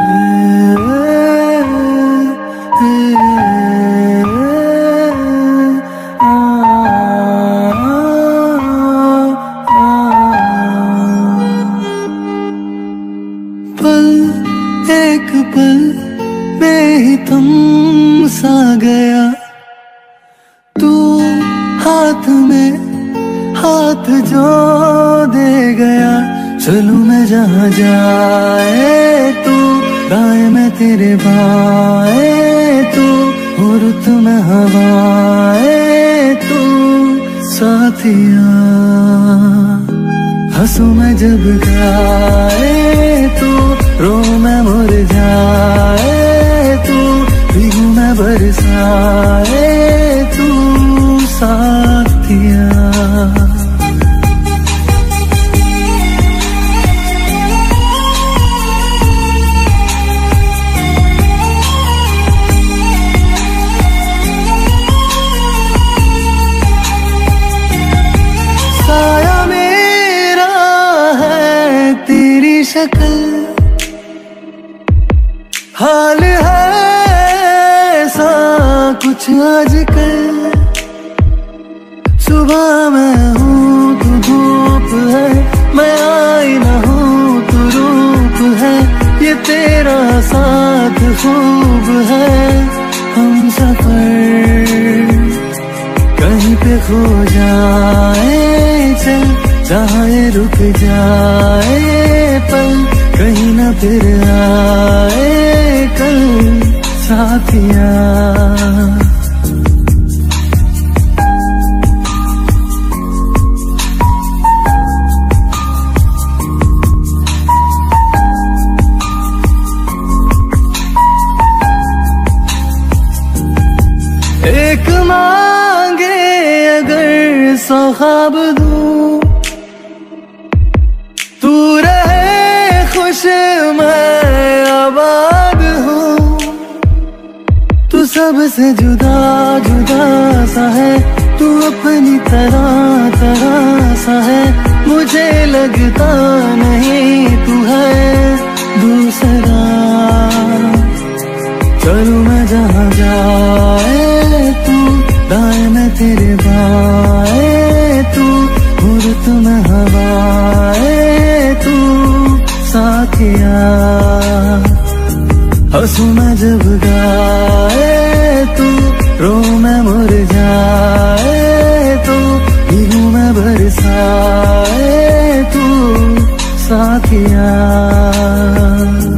एक पल में ही तुम सा गया, तू हाथ में हाथ जो दे गया। चलूं मैं जहाँ जाए तू, दाएं मैं तेरे बाएं तू, हो रुत में हवाएं तू साथिया। हंसूं मैं जब गाए तू, रो मैं मुरझाए तू, भीगूं मैं बरसाए तू साथिया। साया मेरा है तेरी शक्ल, हाल है ऐसा कुछ आजकल। सुबह मैं हूँ तू धूप है, मैं आईना हूँ तू रूप है। ये तेरा साथ खूब है, हम सफर कहीं पे खो जाए चल, जहाँ ये रुक जाए पल, कहीं ना फिर आए कल साथिया। एक मांगे अगर 100 ख्वाब दूं, तू रहे खुश मैं आबाद हूँ। तू सबसे जुदा जुदा सा है, तू अपनी तरह तरह सा है। मुझे लगता नहीं तू है दूसरा। चलूं मैं जहाँ जाए तू, दाएं मैं तेरे बाएं तू, रुत में हवाएं तू साथिया। हंसूं मैं जब गाए तू, रो मैं मुरझाए तू, भीगूं मैं बरसाए तू साथिया।